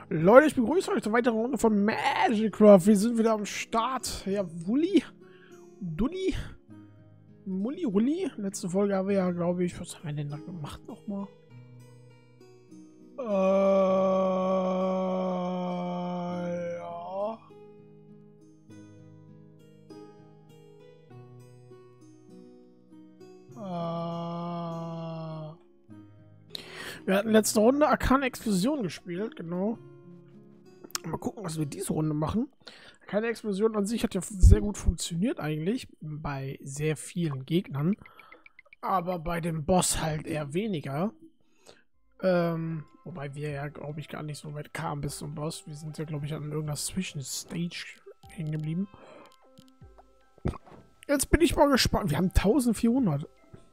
Leute, ich begrüße euch zur weiteren Runde von Magicraft. Wir sind wieder am Start. Ja, Wulli, Dulli, Mulli, Rulli. Letzte Folge haben wir ja, glaube ich, was haben wir denn da gemacht nochmal? Ja. Wir hatten letzte Runde Arkane Explosion gespielt, genau. Mal gucken, was wir diese Runde machen. Keine Explosion an sich hat ja sehr gut funktioniert eigentlich bei sehr vielen Gegnern, aber bei dem Boss halt eher weniger. Wobei wir ja, glaube ich, gar nicht so weit kamen bis zum Boss. Wir sind ja, glaube ich, an irgendeiner Zwischenstage hängen geblieben. Jetzt bin ich mal gespannt. Wir haben 1400.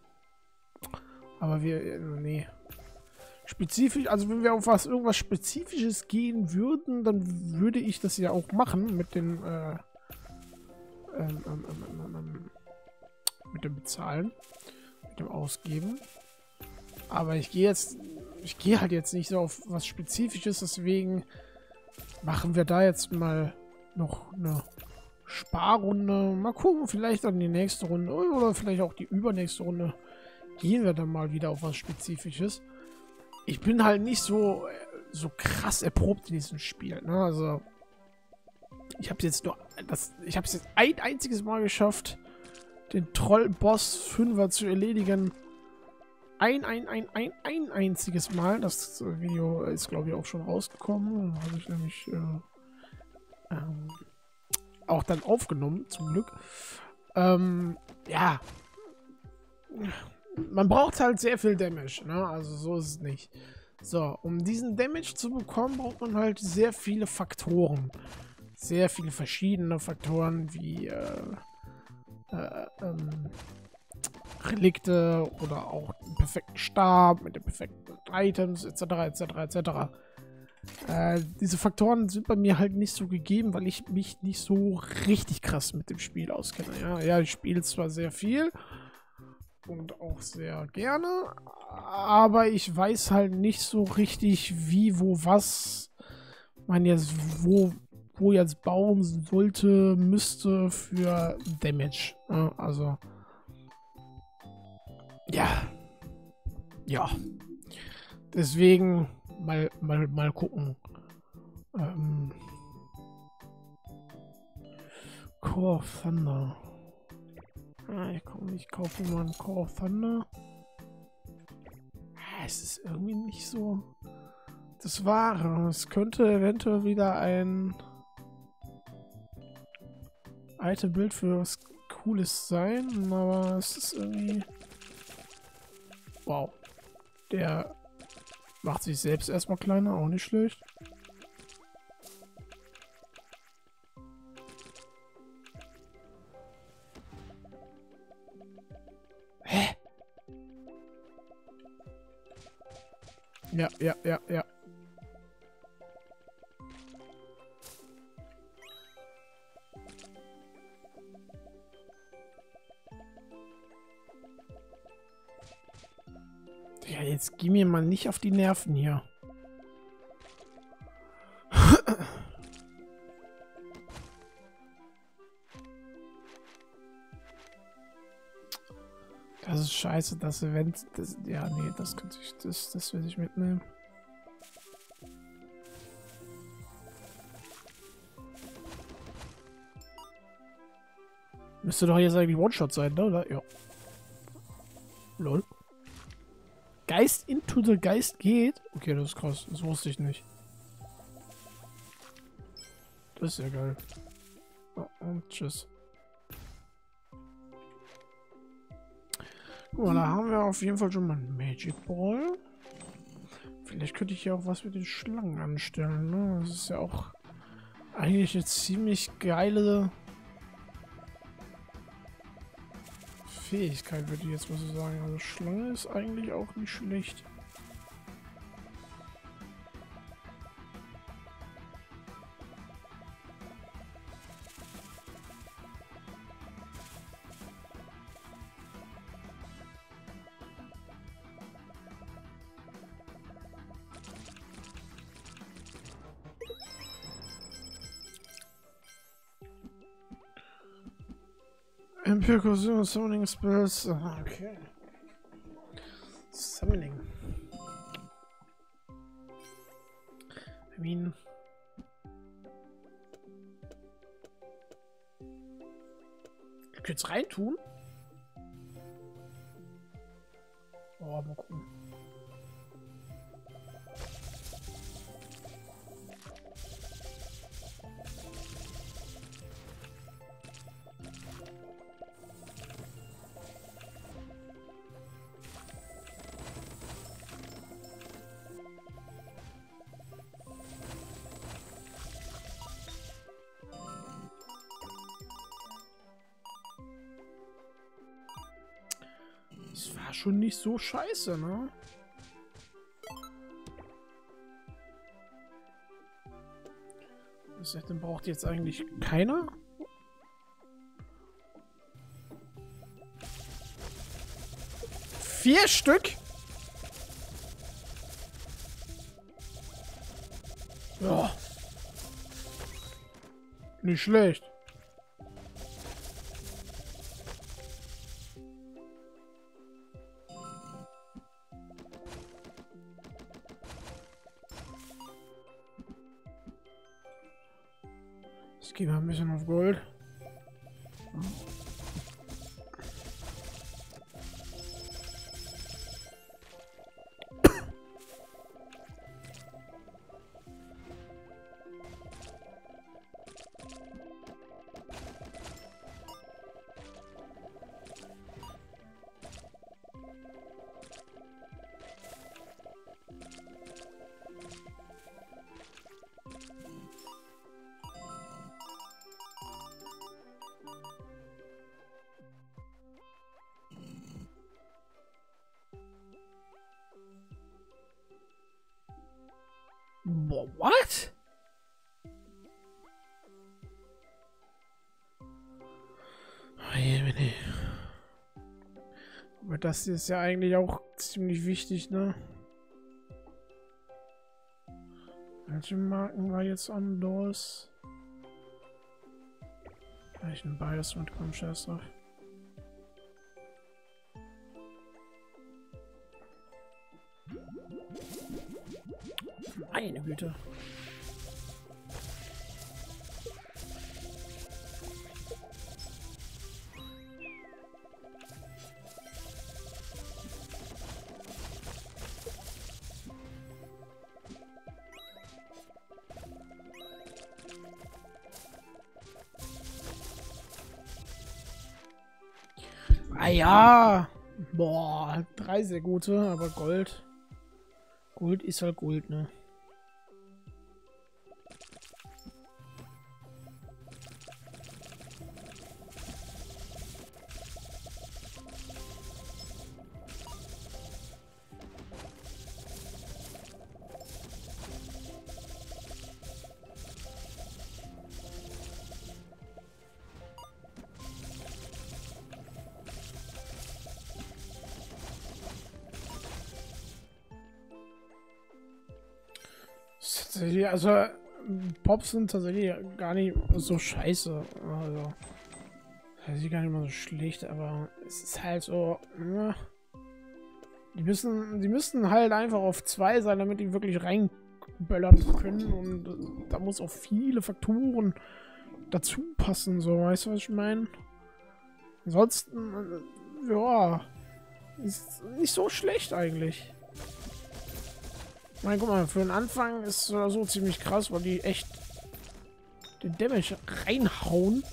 Aber wir, nee. Spezifisch, also wenn wir auf irgendwas Spezifisches gehen würden, dann würde ich das ja auch machen mit den mit dem Bezahlen, mit dem Ausgeben. Aber ich gehe halt jetzt nicht so auf was Spezifisches, deswegen machen wir da jetzt mal noch eine Sparrunde. Mal gucken, vielleicht dann die nächste Runde oder vielleicht auch die übernächste Runde gehen wir dann mal wieder auf was Spezifisches. Ich bin halt nicht so krass erprobt in diesem Spiel, ne? Also ich habe jetzt ein einziges Mal geschafft, den Troll-Boss 5er zu erledigen. Ein einziges Mal. Das Video ist, glaube ich, auch schon rausgekommen. Habe ich nämlich auch dann aufgenommen, zum Glück. Ja. Man braucht halt sehr viel Damage, ne? Also so ist es nicht. So, um diesen Damage zu bekommen, braucht man halt sehr viele Faktoren. Sehr viele verschiedene Faktoren, wie Relikte oder auch den perfekten Stab mit den perfekten Items, etc., etc., etc. Diese Faktoren sind bei mir halt nicht so gegeben, weil ich mich nicht so richtig krass mit dem Spiel auskenne. Ja, ich spiele zwar sehr viel und auch sehr gerne, aber ich weiß halt nicht so richtig, wie, wo, was man jetzt wo jetzt bauen sollte, müsste für Damage. Ja, also ja. Deswegen mal gucken. Core of Thunder. Ich kaufe mal einen Core of Thunder. Es ist irgendwie nicht so das Wahre. Es könnte eventuell wieder ein Itembild für was Cooles sein, aber es ist irgendwie... Wow. Der macht sich selbst erstmal kleiner, auch nicht schlecht. Hä? Ja. Ja, jetzt geh mir mal nicht auf die Nerven hier. Das ist scheiße, das Event. Ja, nee, das will ich mitnehmen. Müsste doch jetzt eigentlich One-Shot sein, ne? Oder? Ja. Lol. Geist into the Geist geht? Okay, das ist krass. Das wusste ich nicht. Das ist ja geil. Oh, und tschüss. Guck mal, da haben wir auf jeden Fall schon mal einen Magic Ball. Vielleicht könnte ich ja auch was mit den Schlangen anstellen, ne? Das ist ja auch eigentlich eine ziemlich geile Fähigkeit, würde ich jetzt mal so sagen. Also Schlange ist eigentlich auch nicht schlecht. Percussion, Summoning Spells. Aha, okay. Summoning. I mean. Ich kann jetzt reintun. Oh, mal gucken. Das war schon nicht so scheiße, ne? Das heißt, den braucht jetzt eigentlich keiner. Vier Stück? Ja. Nicht schlecht. Jetzt gehen wir ein bisschen auf Gold. Boah, what? Aber das ist ja eigentlich auch ziemlich wichtig, ne? Welche Marken war jetzt anders? Ich nehme beides mit, komm, scheiß drauf. Meine Güte. Ah ja. Boah, 3 sehr gute, aber Gold. Gold ist halt Gold, ne? Also, Pops sind tatsächlich gar nicht so scheiße. Also, das ist gar nicht mal so schlecht, aber es ist halt so. Ja, die müssen halt einfach auf 2 sein, damit die wirklich reinböllern können. Und da muss auch viele Faktoren dazu passen, so, weißt du, was ich meine? Ansonsten, ja, ist nicht so schlecht eigentlich. Ich meine, guck mal, für den Anfang ist es so ziemlich krass, weil die echt den Damage reinhauen.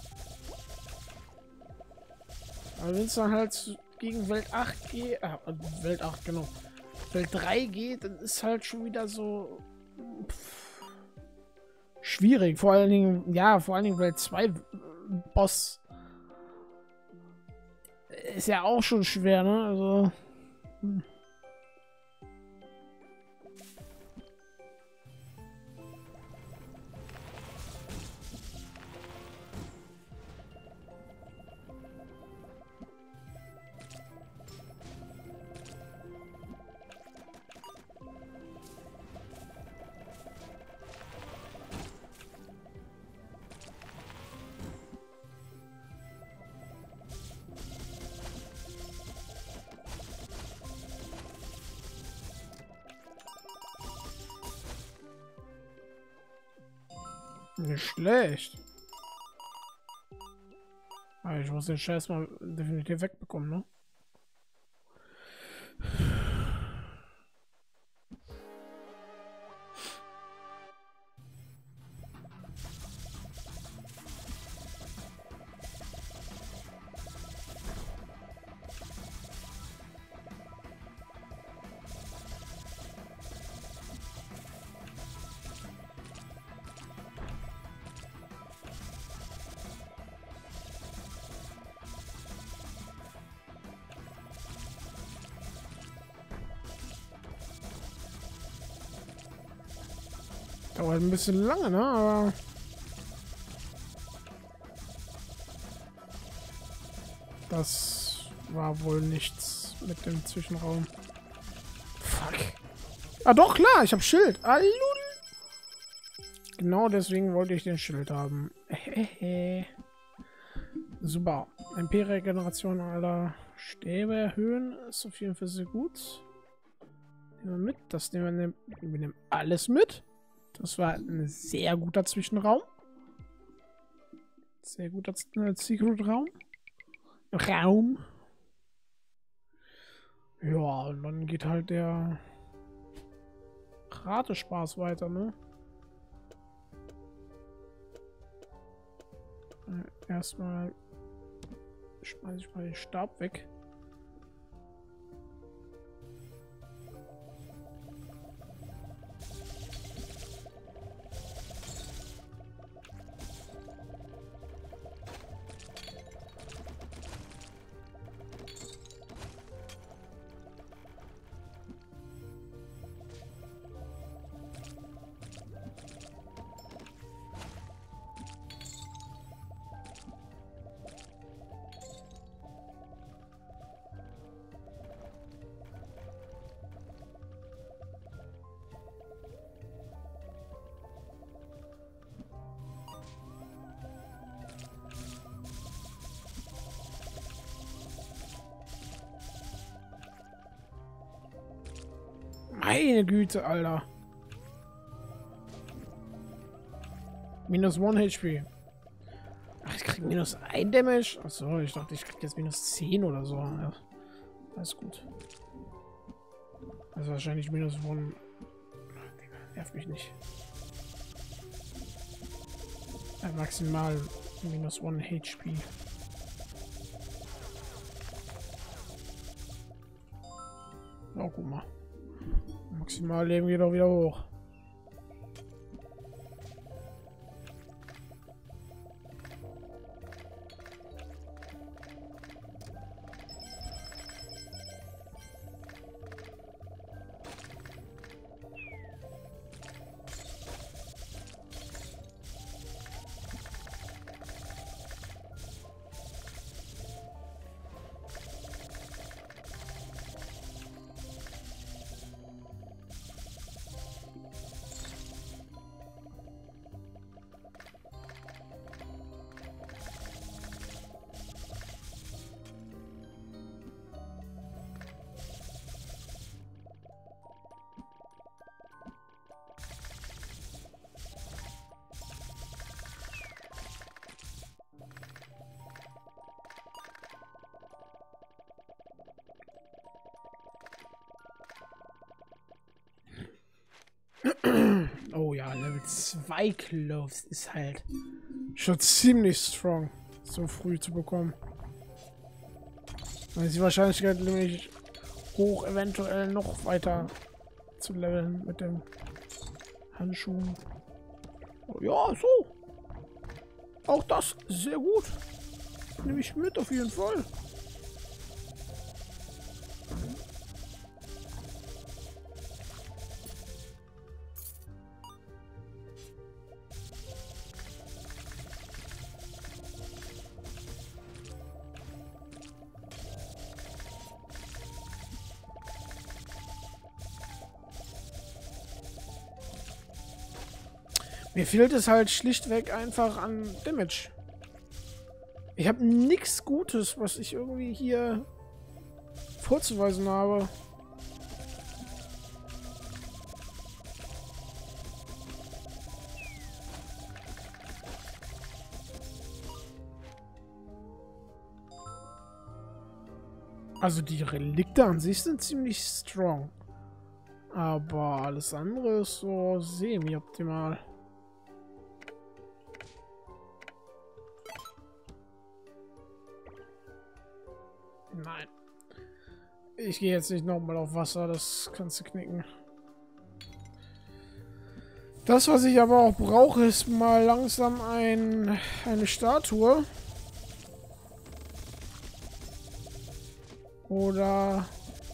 Aber wenn es dann halt gegen Welt 8 geht, Welt 8, genau, Welt 3 geht, dann ist halt schon wieder so schwierig. Vor allen Dingen Welt 2 Boss ist ja auch schon schwer, ne? Also. Nicht schlecht. Aber ich muss den Scheiß mal definitiv wegbekommen, ne? Dauert ein bisschen lange, ne? Aber das war wohl nichts mit dem Zwischenraum. Fuck. Ah doch, klar, ich hab Schild. Ah, lul. Genau deswegen wollte ich den Schild haben. Super. MP-Regeneration aller Stäbe erhöhen ist auf jeden Fall sehr gut. Nehmen wir mit. Das nehmen wir nehmen alles mit. Das war ein sehr guter Zwischenraum. Sehr guter Secret-Raum. Ja, und dann geht halt der Ratespaß weiter, ne? Erstmal schmeiße ich mal den Stab weg. Meine Güte, Alter. Minus 1 HP. Ach, ich krieg minus 1 Damage. Achso, ich dachte, ich krieg jetzt minus 10 oder so. Ja, alles gut. Also wahrscheinlich minus 1. Nervt mich nicht. Ja, maximal minus 1 HP. Oh, guck mal. Maximal Leben geht auch wieder hoch. Oh ja, Level 2 Cloves ist halt schon ziemlich strong, so früh zu bekommen. Dann ist die Wahrscheinlichkeit nämlich hoch, eventuell noch weiter zu leveln mit dem Handschuhen. Oh, ja, so. Auch das sehr gut. Nehme ich mit auf jeden Fall. Mir fehlt es halt schlichtweg einfach an Damage. Ich habe nichts Gutes, was ich irgendwie hier vorzuweisen habe. Also die Relikte an sich sind ziemlich strong. Aber alles andere ist so semi-optimal. Nein. Ich gehe jetzt nicht nochmal auf Wasser, das kannst du knicken. Das, was ich aber auch brauche, ist mal langsam eine Statue. Oder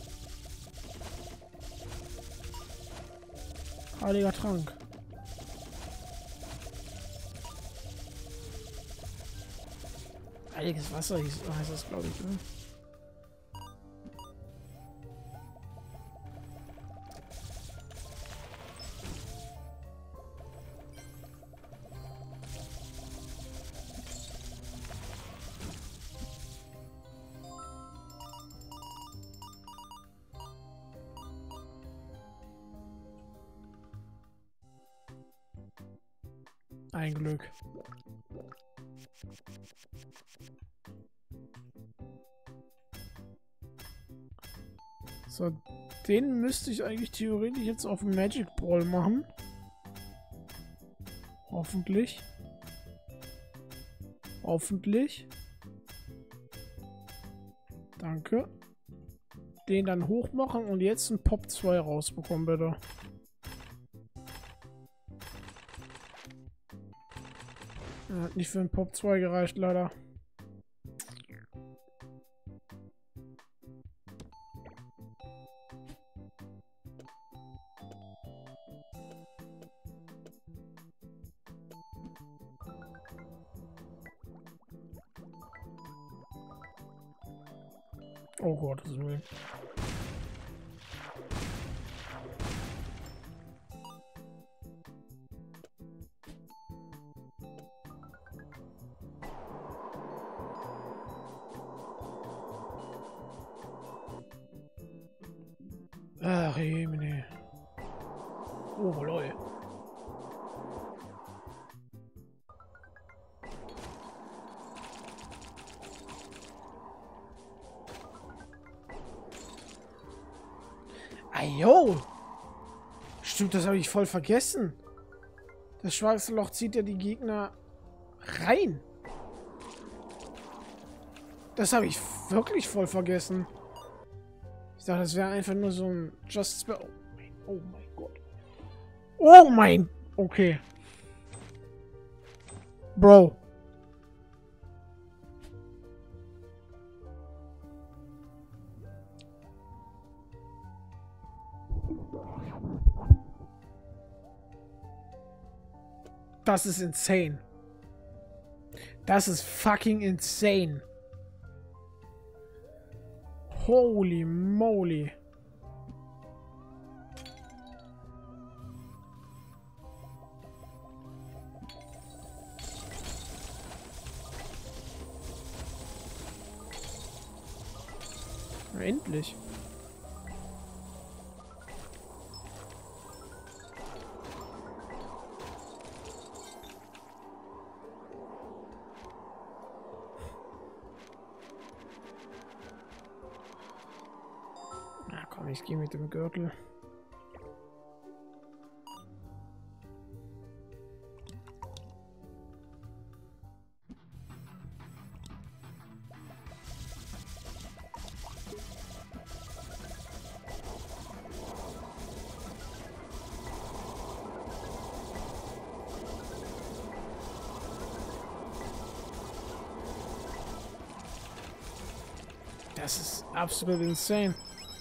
heiliger Trank. Heiliges Wasser heißt das, glaube ich, ne? Ein Glück. So, den müsste ich eigentlich theoretisch jetzt auf Magic Ball machen. Hoffentlich. Hoffentlich. Danke. Den dann hoch machen und jetzt einen Pop 2 rausbekommen, bitte. Hat nicht für einen Pop 2 gereicht, leider. Oh Gott, das ist Willen. Ach, Jemine. Oh, lol. Ayo! Stimmt, das habe ich voll vergessen. Das schwarze Loch zieht ja die Gegner rein. Das habe ich wirklich voll vergessen. Ich dachte, das wäre einfach nur so ein Just Spell. Oh mein Gott. Oh mein... Okay. Bro. Das ist insane. Das ist fucking insane. Holy moly. Endlich. Na komm, ich gehe mit dem Gürtel. Das ist absolut insane.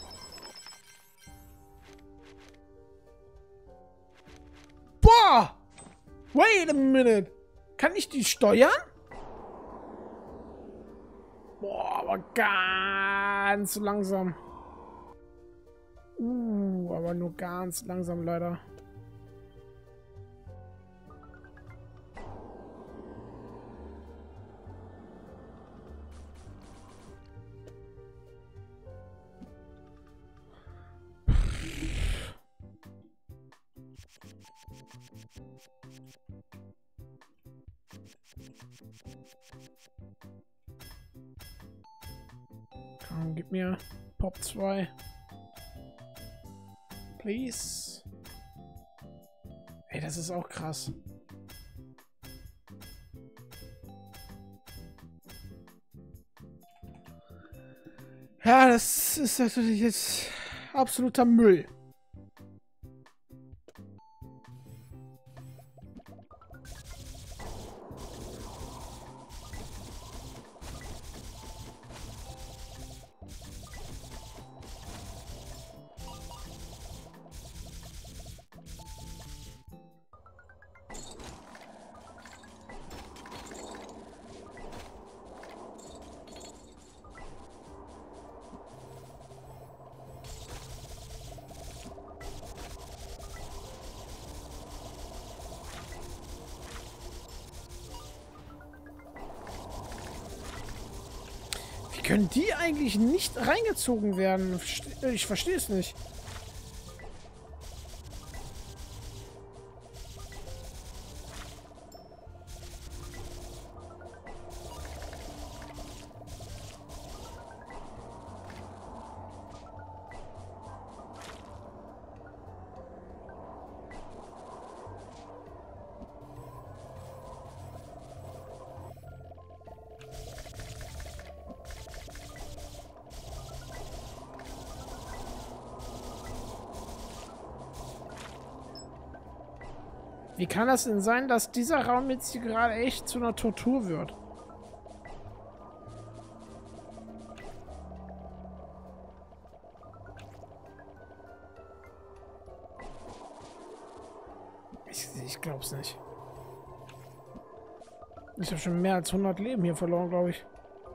Boah! Wait a minute! Kann ich die steuern? Boah, aber ganz langsam. Aber nur ganz langsam leider. Gib mir Pop 2. Please. Ey, das ist auch krass. Ja, das ist natürlich jetzt absoluter Müll. Können die eigentlich nicht reingezogen werden? Ich verstehe es nicht. Wie kann das denn sein, dass dieser Raum jetzt hier gerade echt zu einer Tortur wird? Ich glaub's nicht. Ich habe schon mehr als 100 Leben hier verloren, glaube ich.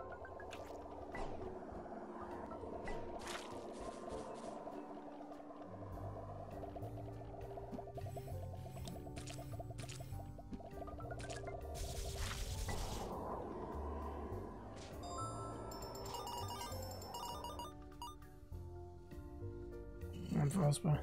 Unfassbar.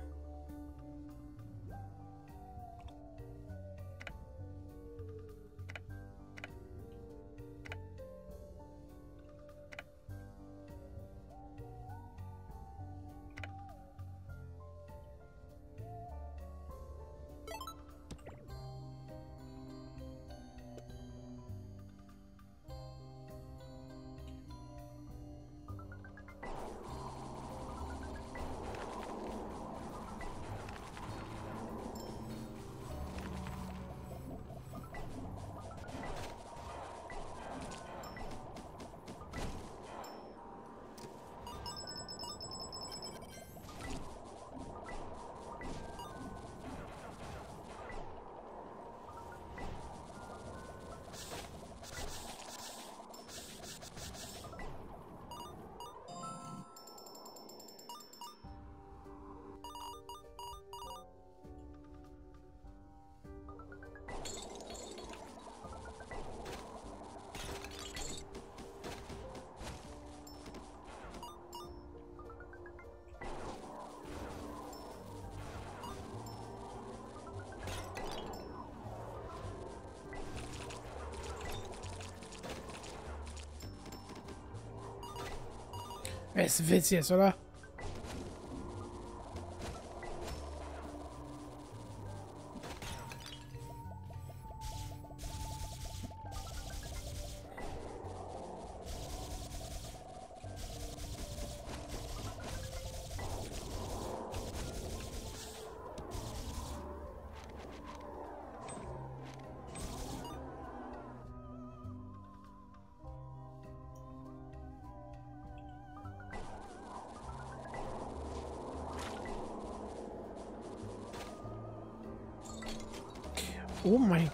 Es ist Witz jetzt, oder? Oh mein.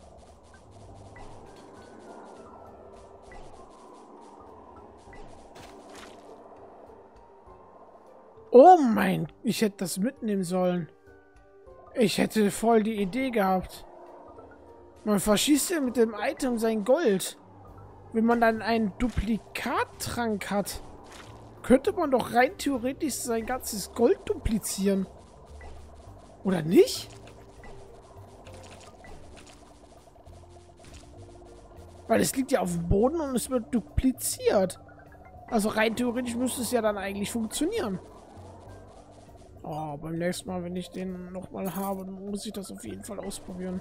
Oh mein. Ich hätte das mitnehmen sollen. Ich hätte voll die Idee gehabt. Man verschießt ja mit dem Item sein Gold. Wenn man dann einen Duplikattrank hat, könnte man doch rein theoretisch sein ganzes Gold duplizieren. Oder nicht? Weil es liegt ja auf dem Boden und es wird dupliziert. Also rein theoretisch müsste es ja dann eigentlich funktionieren. Oh, beim nächsten Mal, wenn ich den nochmal habe, muss ich das auf jeden Fall ausprobieren.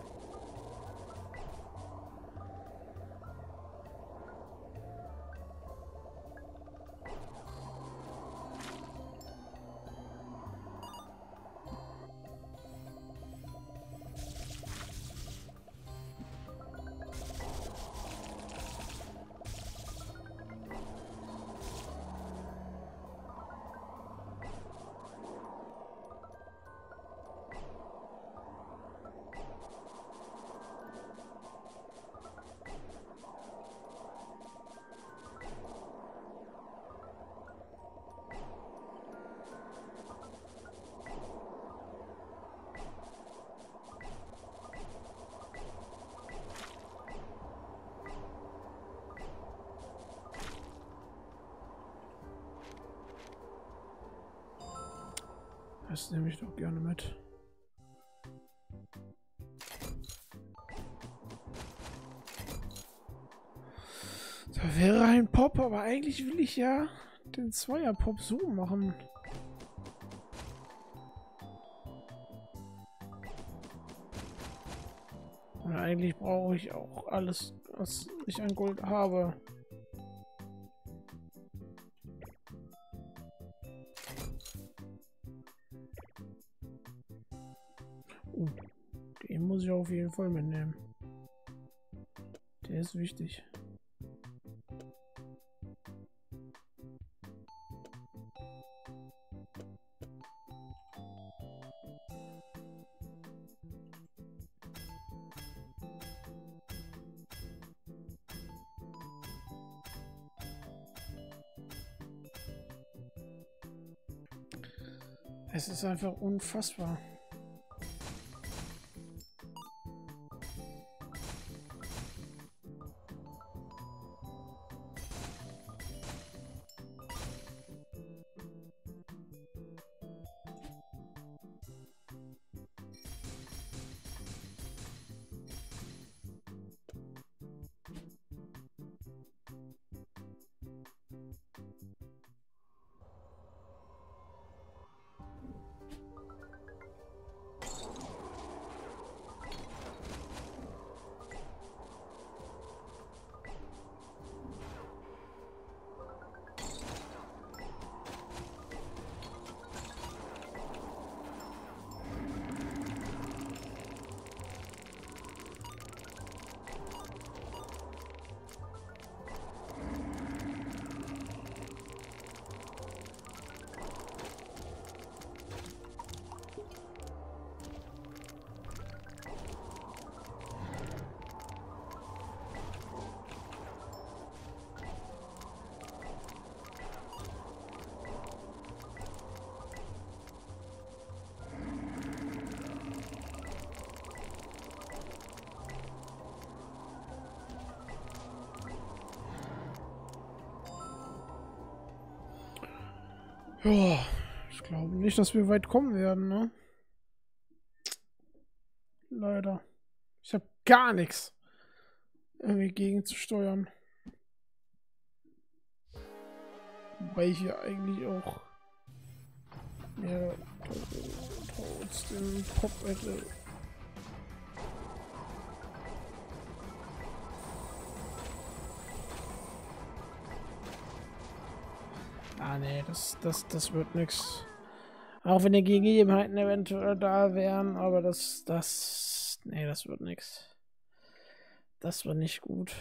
Das nehme ich doch gerne mit. Da wäre ein Pop, aber eigentlich will ich ja den Zweier-Pop so machen. Und eigentlich brauche ich auch alles, was ich an Gold habe. Den muss ich auf jeden Fall mitnehmen. Der ist wichtig. Es ist einfach unfassbar. Ja, ich glaube nicht, dass wir weit kommen werden, ne? Leider. Ich habe gar nichts irgendwie gegenzusteuern. Wobei ich hier eigentlich auch mehr trotzdem Pop hätte. Ah, nee, das wird nix. Auch wenn die Gegebenheiten eventuell da wären, aber nee, das wird nix. Das war nicht gut.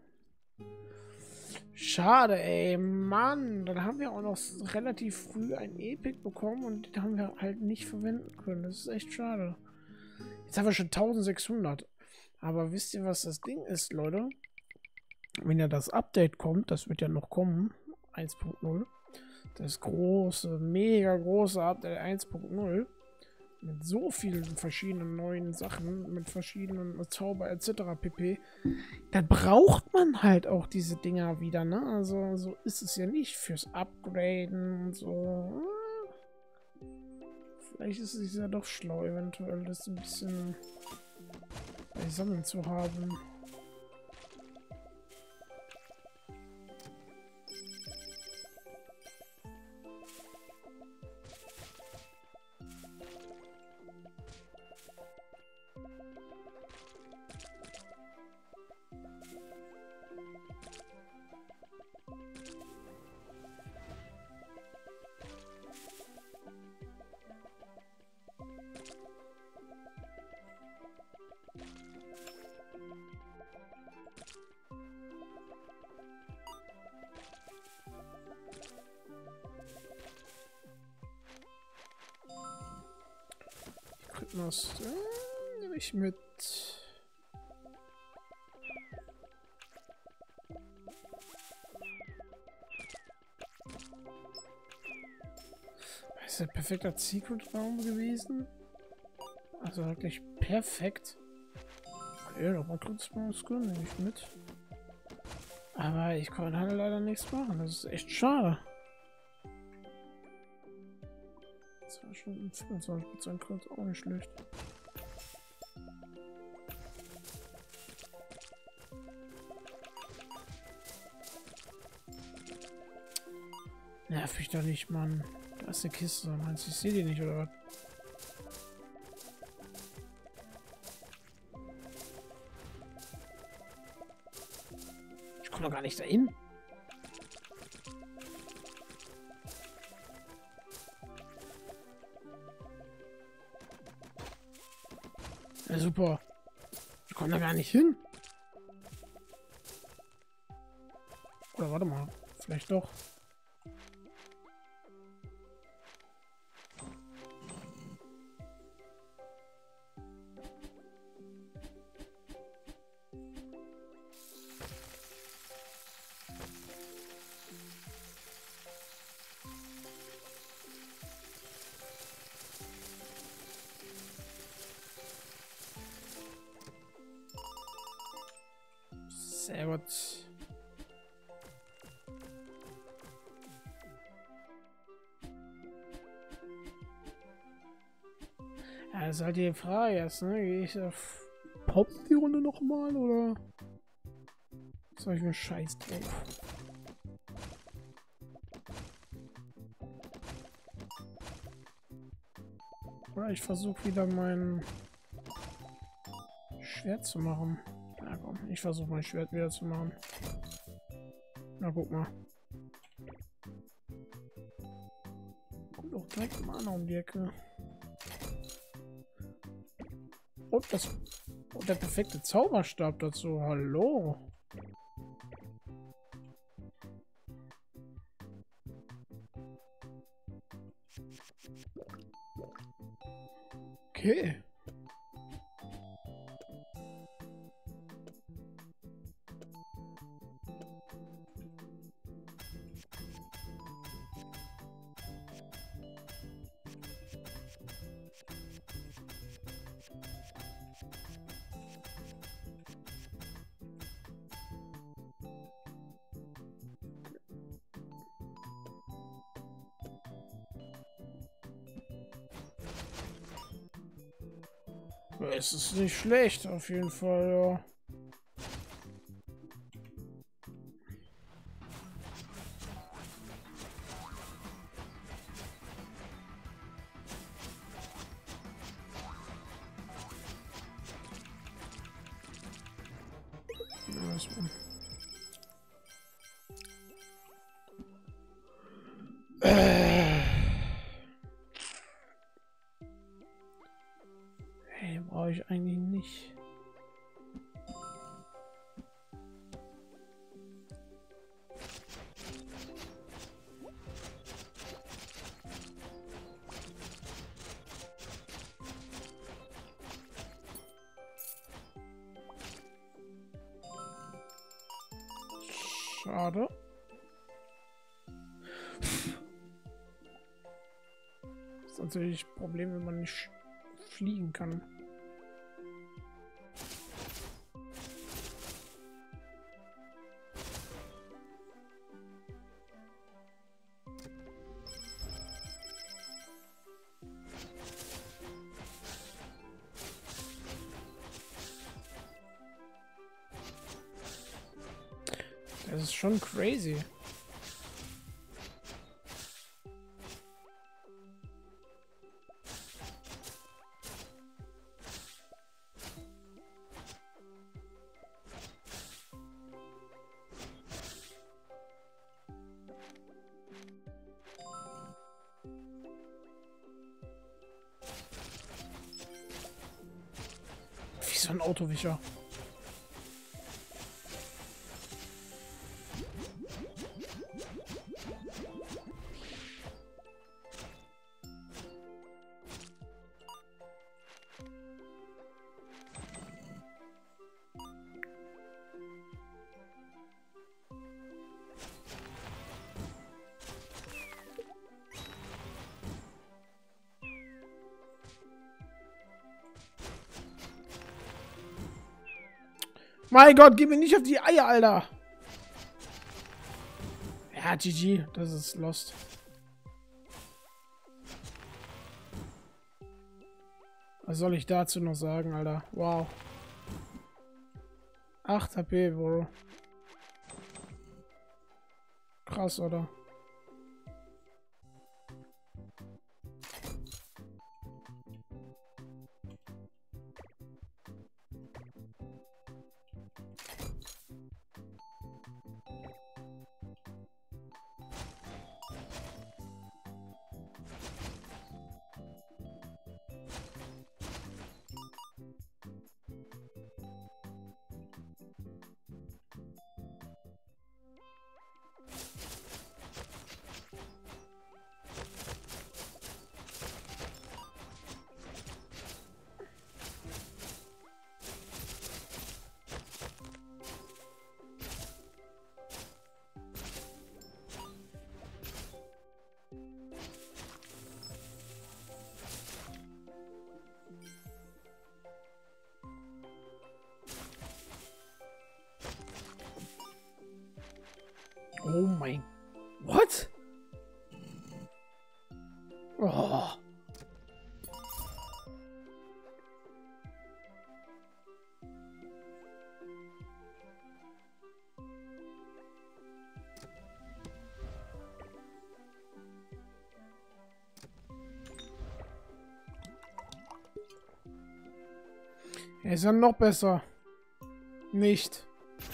Schade, ey, Mann. Dann haben wir auch noch relativ früh ein Epic bekommen und den haben wir halt nicht verwenden können. Das ist echt schade. Jetzt haben wir schon 1600. Aber wisst ihr, was das Ding ist, Leute? Wenn ja das Update kommt, das wird ja noch kommen, 1.0. Das große, mega große Update 1.0 mit so vielen verschiedenen neuen Sachen, mit verschiedenen Zauber etc. pp. Dann braucht man halt auch diese Dinger wieder, ne? Also so ist es ja nicht fürs Upgraden und so. Vielleicht ist es ja doch schlau, eventuell das ein bisschen beisammen zu haben. Gliedmast. Nehme ich mit. Das ist ein perfekter Secret-Raum gewesen. Also wirklich perfekt. Okay, da war Skin, nehme ich mit. Aber ich kann halt leider nichts machen. Das ist echt schade. 2 Stunden 25% Grund, auch nicht schlecht. Nerv mich doch nicht, Mann. Da ist eine Kiste. Meinst du, ich sehe die nicht, oder was? Ich komme doch gar nicht dahin. Ja, super. Ich komme da gar nicht hin. Oder warte mal. Vielleicht doch. Sehr gut. Ja, das ist halt die Frage jetzt, ne? Gehe ich auf Pop die Runde nochmal oder soll ich mir Scheiß drauf? Oder ich versuche wieder mein Schwert zu machen. Na komm, ich versuche mein Schwert wieder zu machen. Na guck mal. Kommt auch direkt mal um die Ecke. Und der perfekte Zauberstab dazu. Hallo. Okay. Es ist nicht schlecht, auf jeden Fall, ja. Hey, brauche ich eigentlich nicht. Schade. Das ist natürlich ein Problem, wenn man nicht fliegen kann. Das ist schon crazy. Wie so ein Autowischer. Mein Gott, geh mir nicht auf die Eier, Alter. Ja, GG. Das ist lost. Was soll ich dazu noch sagen, Alter? Wow. 8 HP, Bro. Krass, oder? Oh mein... What? Oh. Er ist ja noch besser. Nicht.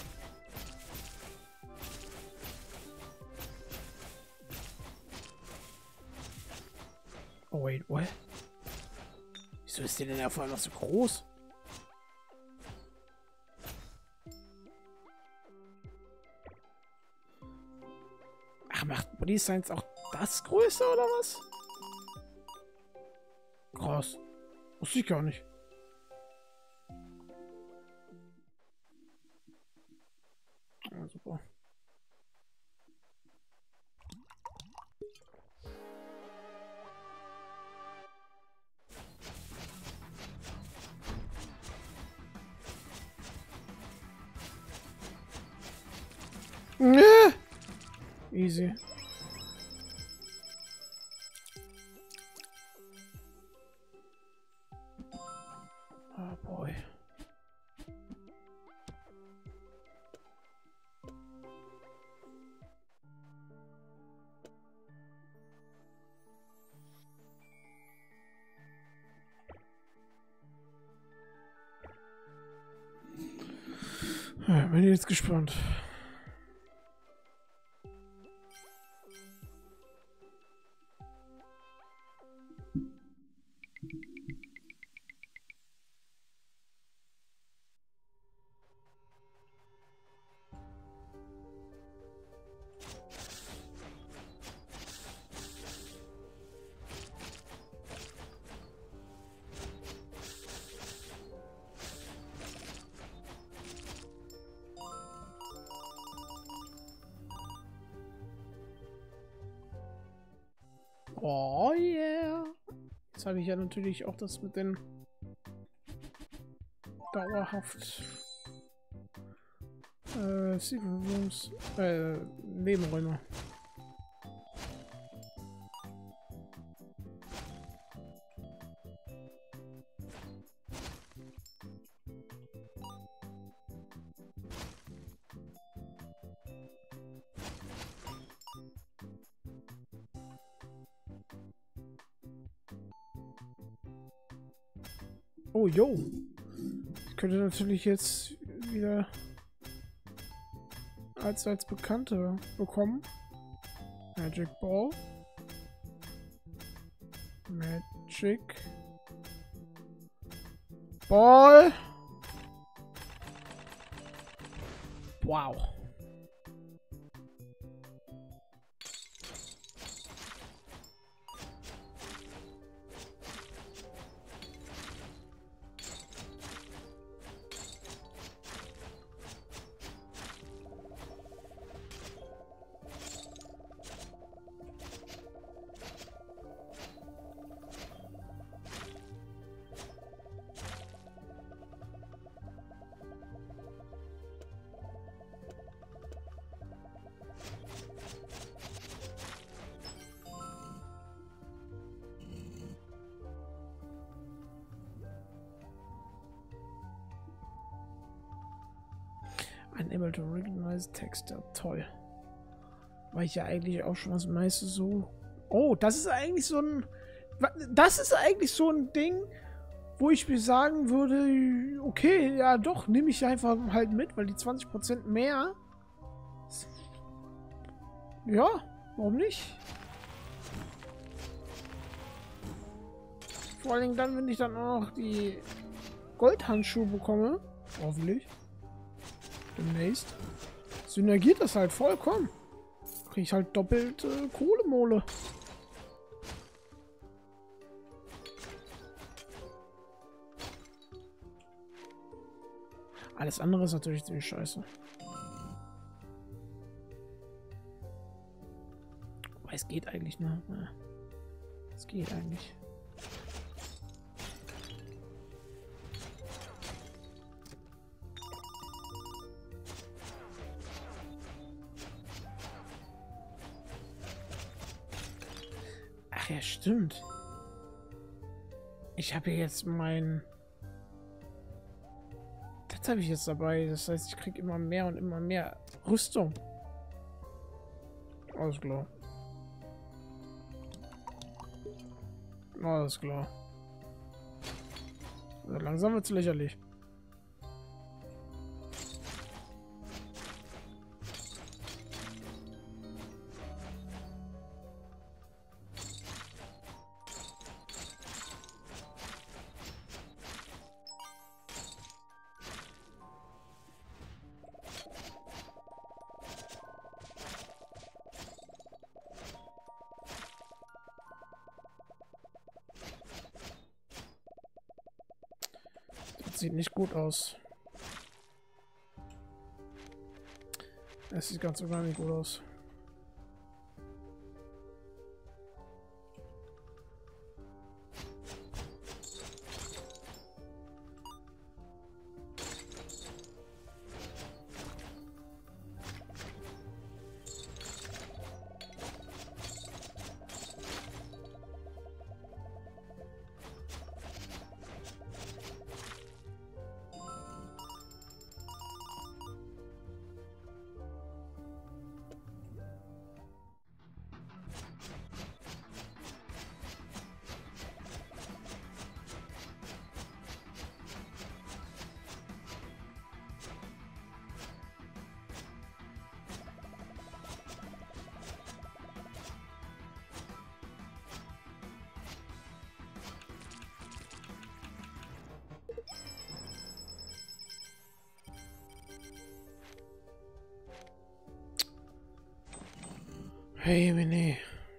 Oh, wait, what? Wieso ist der denn auf einmal so groß? Ach, macht Body Science auch das größer, oder was? Krass. Wusste ich gar nicht. Ja, super. Easy. Oh boy. Ja, bin jetzt gespannt. Oh yeah. Jetzt habe ich ja natürlich auch das mit den dauerhaft Secret Rooms, Nebenräume. Oh, yo. Ich könnte natürlich jetzt wieder als Bekannte bekommen. Magic Ball. Magic Ball. Wow. Unable to recognize text. Toll. Weil ich ja eigentlich auch schon das meiste so... Oh, das ist eigentlich so ein... Das ist eigentlich so ein Ding, wo ich mir sagen würde, okay, ja doch, nehme ich einfach halt mit, weil die 20% mehr... Ja, warum nicht? Vor allem dann, wenn ich dann auch noch die Goldhandschuhe bekomme, hoffentlich, demnächst, synergiert das halt vollkommen. Kriege ich halt doppelt Kohlemole. Alles andere ist natürlich ziemlich scheiße. Aber es geht eigentlich, ne? Ja. Es geht eigentlich. Ach ja, stimmt. Ich habe jetzt mein... Das habe ich jetzt dabei. Das heißt, ich kriege immer mehr und immer mehr Rüstung. Alles klar. Alles klar. Also langsam wird es lächerlich. Sieht nicht gut aus. Es sieht ganz und gar nicht gut aus. Hey, Mini.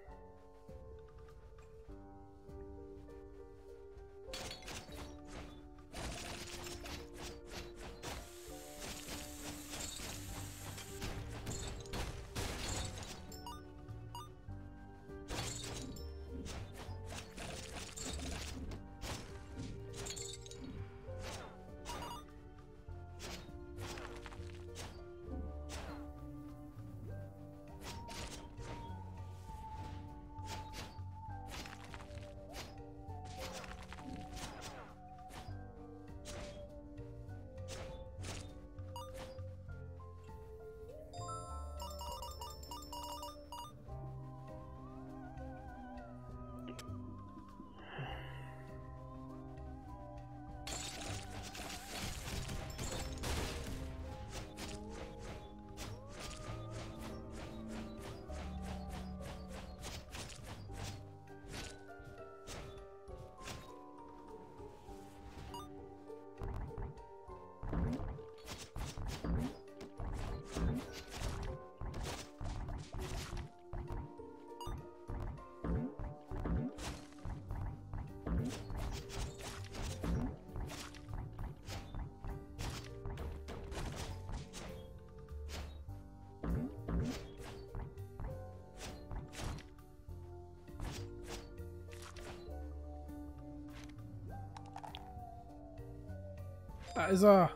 Da ist er.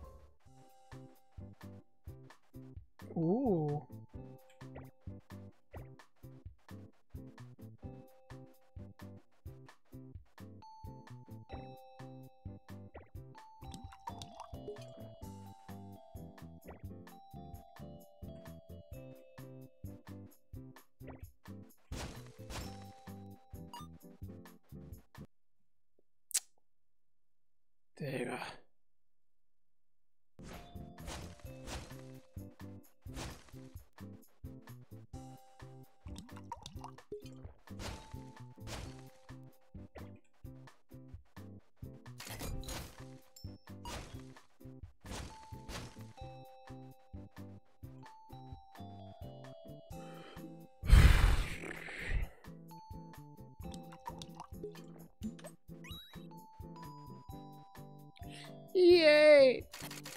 Oh. Digga. Yay!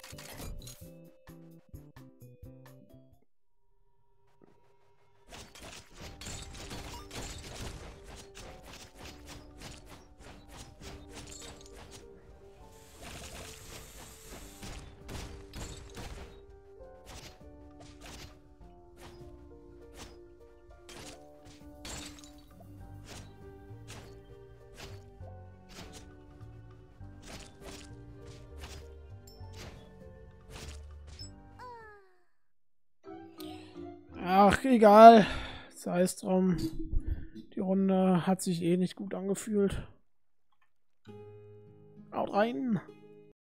Ach, egal. Sei es drum. Die Runde hat sich eh nicht gut angefühlt. Haut rein.